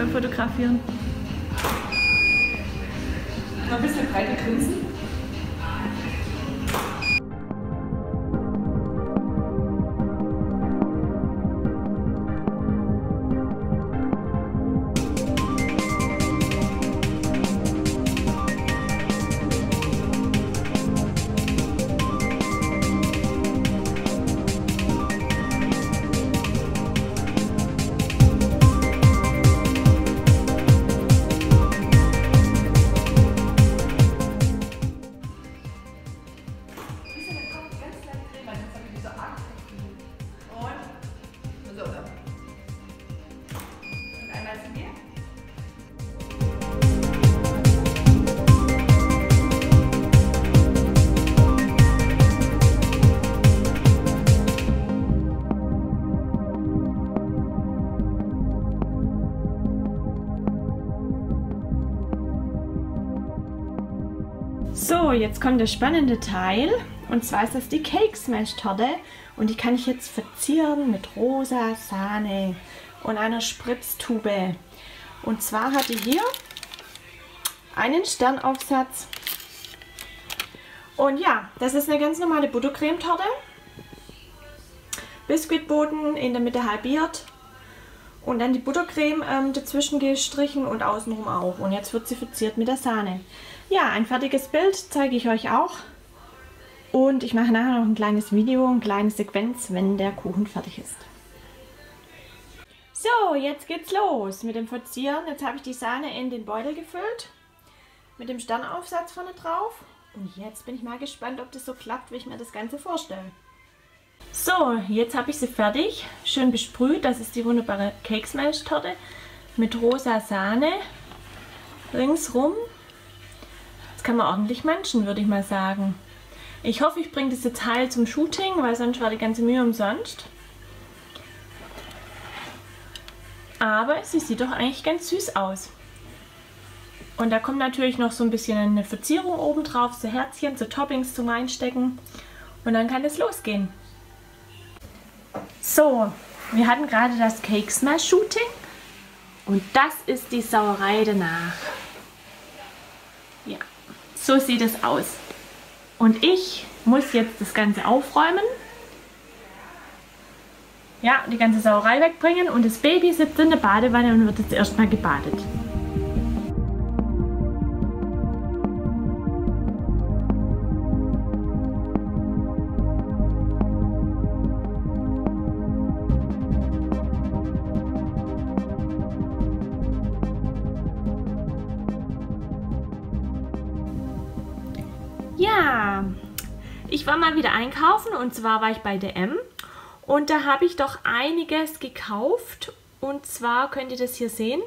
fotografieren. Noch ein bisschen breiter grinsen. So, jetzt kommt der spannende Teil, und zwar ist das die Cake Smash Torte, und die kann ich jetzt verzieren mit rosa Sahne und einer Spritztube. Und zwar hat die hier einen Sternaufsatz. Und ja, das ist eine ganz normale Buttercremetorte. Biskuitboden in der Mitte halbiert und dann die Buttercreme dazwischen gestrichen und außenrum auch. Und jetzt wird sie verziert mit der Sahne. Ja, ein fertiges Bild zeige ich euch auch. Und ich mache nachher noch ein kleines Video, eine kleine Sequenz, wenn der Kuchen fertig ist. So, jetzt geht's los mit dem Verzieren. Jetzt habe ich die Sahne in den Beutel gefüllt. Mit dem Sternaufsatz vorne drauf. Und jetzt bin ich mal gespannt, ob das so klappt, wie ich mir das Ganze vorstelle. So, jetzt habe ich sie fertig. Schön besprüht. Das ist die wunderbare Cake Smash Torte mit rosa Sahne ringsrum. Das kann man ordentlich manchen, würde ich mal sagen. Ich hoffe, ich bringe das jetzt heil zum Shooting, weil sonst war die ganze Mühe umsonst. Aber sie sieht doch eigentlich ganz süß aus. Und da kommt natürlich noch so ein bisschen eine Verzierung oben drauf, so Herzchen, so Toppings zum Reinstecken. Und dann kann es losgehen. So, wir hatten gerade das Cake Smash Shooting. Und das ist die Sauerei danach. Ja, so sieht es aus. Und ich muss jetzt das Ganze aufräumen. Ja, die ganze Sauerei wegbringen. Und das Baby sitzt in der Badewanne und wird jetzt erstmal gebadet. Ja, ich war mal wieder einkaufen, und zwar war ich bei DM und da habe ich doch einiges gekauft, und zwar könnt ihr das hier sehen.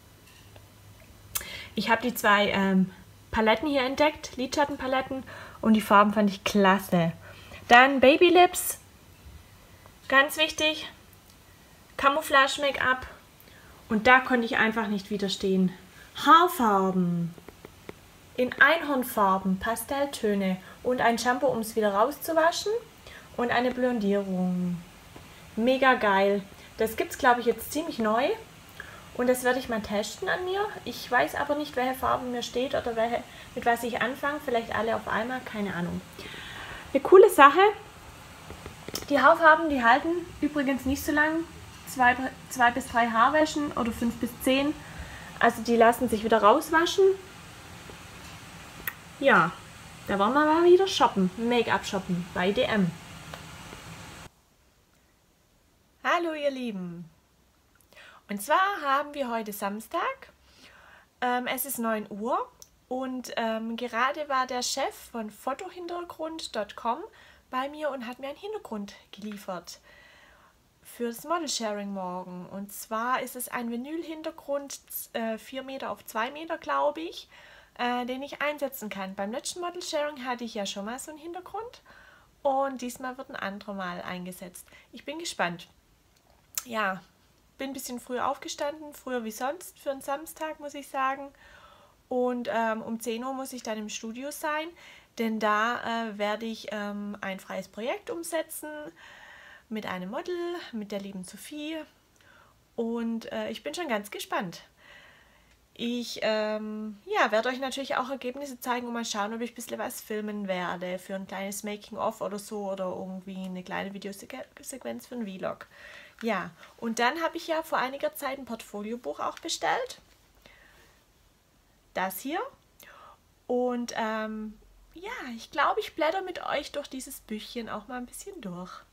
Ich habe die zwei Paletten hier entdeckt, Lidschattenpaletten, und die Farben fand ich klasse. Dann Baby Lips, ganz wichtig, Camouflage Make-up, und da konnte ich einfach nicht widerstehen. Haarfarben. In Einhornfarben, Pastelltöne und ein Shampoo, um es wieder rauszuwaschen, und eine Blondierung. Mega geil. Das gibt es, glaube ich, jetzt ziemlich neu, und das werde ich mal testen an mir. Ich weiß aber nicht, welche Farbe mir steht oder mit was ich anfange. Vielleicht alle auf einmal, keine Ahnung. Eine coole Sache. Die Haarfarben, die halten übrigens nicht so lang. 2 bis 3 Haarwäschen oder 5 bis 10. Also die lassen sich wieder rauswaschen. Ja, da wollen wir mal wieder shoppen, Make-up shoppen bei DM. Hallo ihr Lieben. Und zwar haben wir heute Samstag. Es ist 9 Uhr und gerade war der Chef von Fotohintergrund.com bei mir und hat mir einen Hintergrund geliefert für das Model Sharing morgen. Und zwar ist es ein Vinyl-Hintergrund, 4 Meter auf 2 Meter, glaube ich, den ich einsetzen kann. Beim letzten Model Sharing hatte ich ja schon mal so einen Hintergrund, und diesmal wird ein anderer mal eingesetzt. Ich bin gespannt. Ja, bin ein bisschen früher aufgestanden, früher wie sonst für einen Samstag, muss ich sagen. Und um 10 Uhr muss ich dann im Studio sein, denn da werde ich ein freies Projekt umsetzen mit einem Model, mit der lieben Sophie. Und ich bin schon ganz gespannt. Ich ja, werde euch natürlich auch Ergebnisse zeigen und mal schauen, ob ich ein bisschen was filmen werde für ein kleines Making-of oder so oder irgendwie eine kleine Videosequenz für ein Vlog. Ja, und dann habe ich ja vor einiger Zeit ein Portfoliobuch auch bestellt. Das hier. Und ja, ich glaube, ich blätter mit euch durch dieses Büchchen auch mal ein bisschen durch.